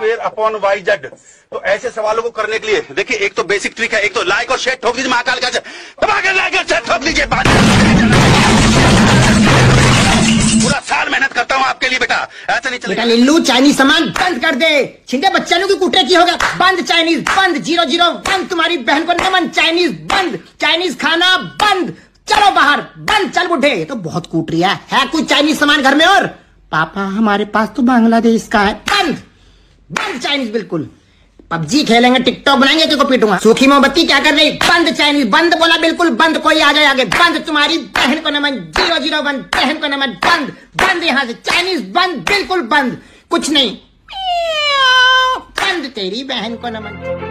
2/YZ। तो ऐसे सवालों को करने के लिए देखिए, एक तो बेसिक ट्रिक है, एक तो लाइक और शेयर ठोक दीजिए, महाकाल का दबा के लाइक और शेयर ठोक दीजिए। पूरा साल मेहनत करता हूँ आपके लिए बेटा, ऐसा नहीं चलेगा। बेटा लिल्लू, चाइनीज सामान बंद कर दे। छिंटे बच्चों की कुटे की होगा। बंद चाइनीज, बंद 00 बंद। तुम्हारी बहन को नमन, चाइनीज बंद। चाइनीज खाना बंद। चलो बाहर, बंद। चल बुढ़े, ये तो बहुत कूट रही है कोई चाइनीज सामान घर में? और पापा हमारे पास तो बांग्लादेश का है। बंद बंद चाइनीज बिल्कुल। पबजी खेलेंगे, टिकटॉक बनाएंगे, तेरे को पीटूंगा। सूखी मोमबत्ती क्या कर रही? बंद चाइनीज, बंद बोला बिल्कुल बंद। कोई आ जाए आगे, बंद। तुम्हारी बहन को नमन, 00 बंद। बहन को नमन, बंद बंद। यहाँ से चाइनीज बंद, बिल्कुल बंद। कुछ नहीं, बंद। तेरी बहन को नमन।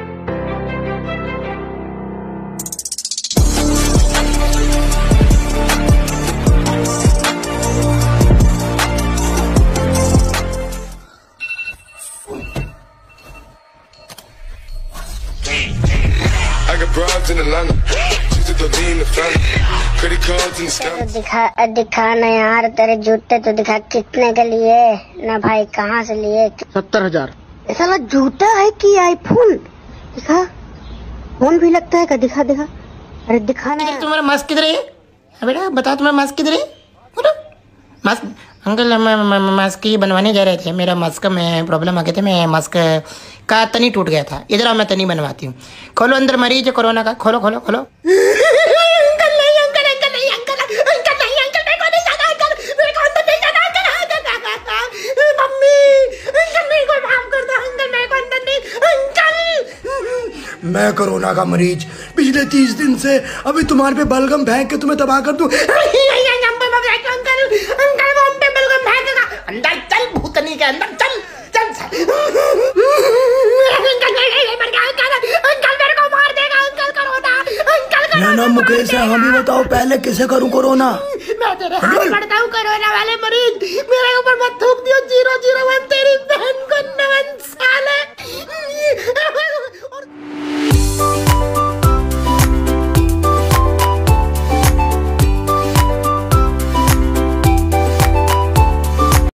दिखा ना यार, तेरे जूते तो दिखा। कितने के लिए ना भाई? कहाँ से लिए? 70,000। साला जूता है कि आईफोन? दिखा, फोन भी लगता है क्या? दिखा दिखा। अरे दिखा ना। तुम्हारा मास्क किधर है बेटा? बताओ तुम्हारा मास्क किधर है? मास्क अंकल, मास्क ही बनवाने जा रहे थे। मेरा मास्क में प्रॉब्लम आ गया था, मैं मास्क का तनी टूट गया था। इधर मैं तनी बनवाती हूँ। खोलो, अंदर मरीज है कोरोना का। खोलो खोलो खोलो। अंकल नहीं, अंकल अंकल नहीं, अंकल अंकल नहीं, अंकल मेरे को नहीं जाना, अंकल मेरे को अंदर नहीं जाना, अंकल मम्मी, अंकल मेरे को माफ कर दो, अंकल मेरे को अंदर नहीं। अंकल मैं कोरोना का मरीज पिछले 30 दिन से अभी तुम्हारे पे बलगम फेंक के तुम्हें तबाह कर दूं। अंदर चल, भूतनी के अंदर चल चल। अंकल मेरे को मार देगा, अंकल कोरोना, अंकल ना मुकेश है, हमें बताओ पहले किसे करूं कोरोना? मैं तेरे हाथ पड़ता हूँ, कोरोना वाले मरीज मेरे ऊपर मत थूक दियो। 001 तेरी बहन को नमन साले।